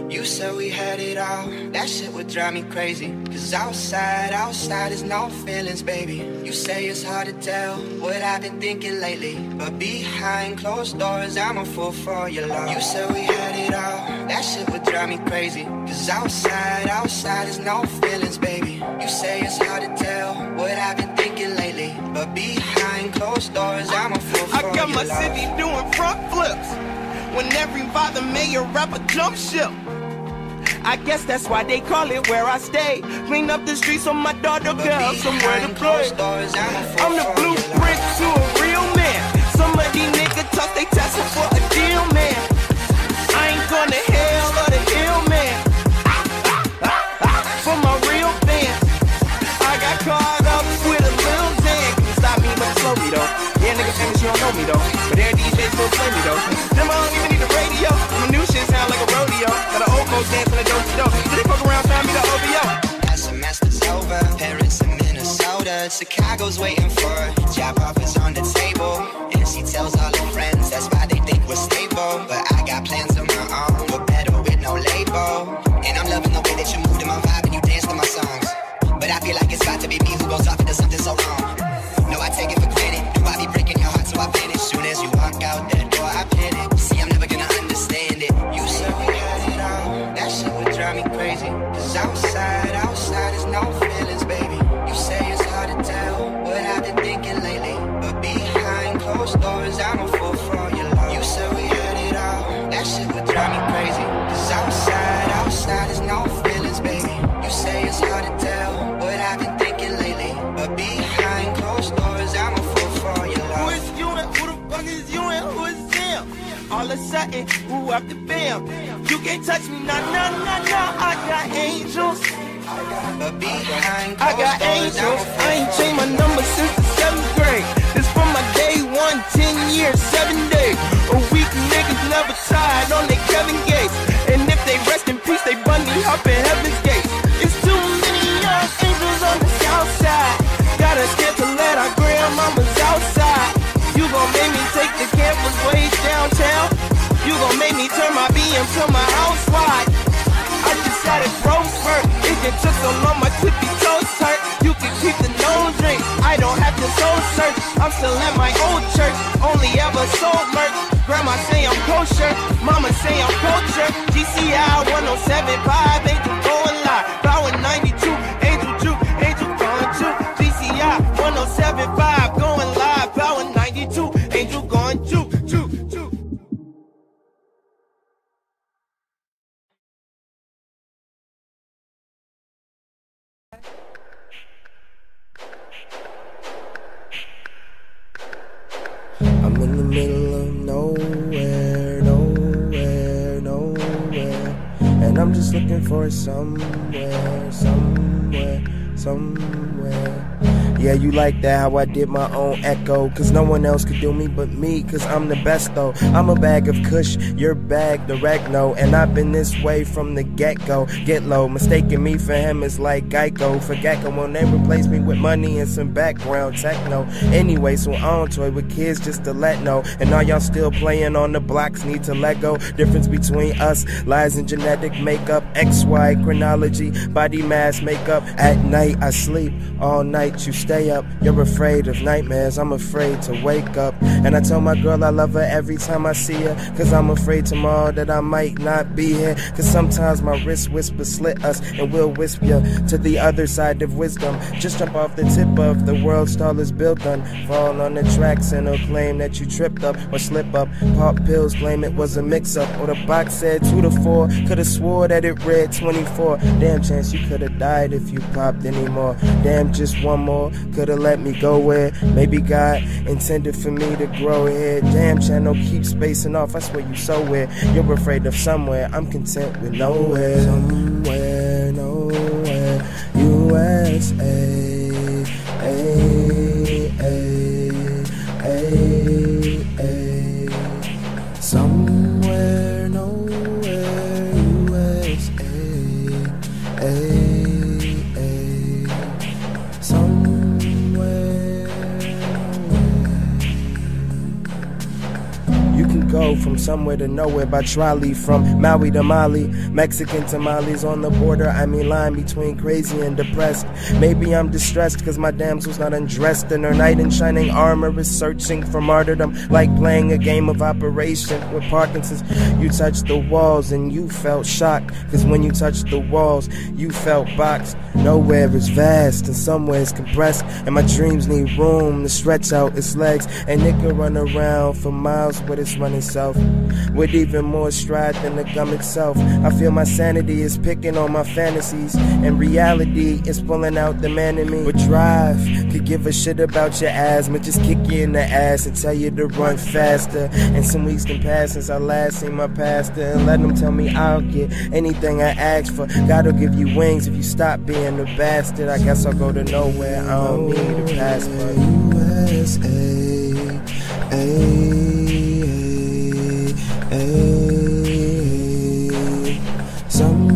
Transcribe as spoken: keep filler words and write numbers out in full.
You said we had it all, that shit would drive me crazy. Cause outside, outside is no feelings, baby. You say it's hard to tell what I've been thinking lately, but behind closed doors, I'm a fool for your love. You said we had it all, that shit would drive me crazy. Cause outside, outside is no feelings, baby. You say it's hard to tell what I've been thinking lately, but behind closed doors, I'm a fool for your love. I got my city doing front flips when every father mayor rapper jump ship. I guess that's why they call it where I stay. Clean up the streets so my daughter can have somewhere to play. I'm the blueprint to a real man. Some of these niggas talk, they testing for a deal, man. I ain't going to hell or the hill, man. For my real fans, I got caught up with a little Zan. Can you stop me, but slow me though. Yeah, nigga famous, you don't know me though, but their D Js still play me though. Them I don't even need the radio. My new shit sound like a rodeo. Got an old folks dancing a dope dope. So they fuck around, find me the O V O. That semester's over. Parents in Minnesota. Chicago's waiting for her. Job offers on the table, and she tells all her friends that's why they think we're stable. But I got plans of my own, but better with no label. And I'm loving the way that you move to my vibe and you dance to my songs. But I feel like it's about to be me who goes off into something so wrong. No, I take it for granted. Do I be breaking your heart so I finish? Soon as you walk out that door, I panic. See, I'm never gonna understand it. You said we had it all, that shit would drive me crazy. Cause outside, outside is no feelings, baby. You say it's hard to tell what I've been thinking lately, but behind closed doors, I'm a fool for your love. You said we had it all, that shit would drive me crazy. Cause outside, outside is no feelings, baby. You say it's hard to tell what I've been thinking lately, but behind closed doors, I'm a fool for your love. Who is you and who the fuck is you and who is them? All of a sudden, who after bam? You can't touch me, nah, nah, nah, nah. I got angels. But behind I got angels. I ain't changed my number since the seventh grade. This from my day one, ten years, seven days. A week niggas never tired on their Kevin Gates. And if they rest in peace, they bunny hop in heaven's gates. It's too many young angels on the south side. Got us scared to let our grandmamas outside. You gon' make me take the campus way downtown. You gon' make me turn my B M to my house wide. I just had a growth spurt. It just took so long, my tippy toes hurt. You can keep the nose ring. I don't have to soul search. I'm still at my old church. Only ever sold merch. Grandma say I'm kosher. Mama say I'm culture. G C I one oh seven point five. Angel going live. Power ninety-two. Angel Juke. Angel going two. G C I one oh seven point five. Going live. Power ninety-two. Angel going two. Two. Two. I'm in the middle of nowhere, nowhere, nowhere. And I'm just looking for somewhere, somewhere, somewhere. Yeah, you like that, how I did my own echo. Cause no one else could do me but me, cause I'm the best though. I'm a bag of kush, your bag the regno. And I've been this way from the get-go. Get low, mistaking me for him is like Geico. For Gecko, when they replace me with money and some background techno. Anyway, so I don't toy with kids just to let know. And all y'all still playing on the blocks need to let go. Difference between us lies in genetic makeup. X Y chronology, body mass makeup. At night I sleep, all night you stay up. You're afraid of nightmares, I'm afraid to wake up. And I tell my girl I love her every time I see her. Cause I'm afraid tomorrow that I might not be here. Cause sometimes my wrist whisper slit us and we'll whisper you to the other side of wisdom. Just jump off the tip of the world's tallest building. Fall on the tracks and they'll claim that you tripped up or slip up. Pop pills claim it was a mix up. Or the box said two to four. Could've swore that it read twenty-four. Damn chance you could've died if you popped anymore. Damn just one more. Could've let me go where maybe God intended for me to grow here. Damn channel keep spacing off. I swear you so weird. You're afraid of somewhere. I'm content with nowhere. Somewhere, nowhere. U S A, A, A, A, A. Somewhere, nowhere. U S A, A. Go from somewhere to nowhere by trolley. From Maui to Mali, Mexican tamales on the border. I mean line between crazy and depressed. Maybe I'm distressed cause my damsel's not undressed, and her knight in shining armor is searching for martyrdom, like playing a game of Operation with Parkinson's. You touched the walls and you felt shock, cause when you touched the walls you felt boxed. Nowhere is vast and somewhere is compressed, and my dreams need room to stretch out its legs, and it can run around for miles with its running self, with even more stride than the gum itself. I feel my sanity is picking on my fantasies, and reality is pulling out the man in me. But drive could give a shit about your asthma, just kick you in the ass and tell you to run faster. And some weeks can pass since I last seen my pastor, and let him tell me I'll get anything I ask for. God'll give you wings if you stop being a bastard. I guess I'll go to nowhere, I don't need a passport. U S A, A, A, A, some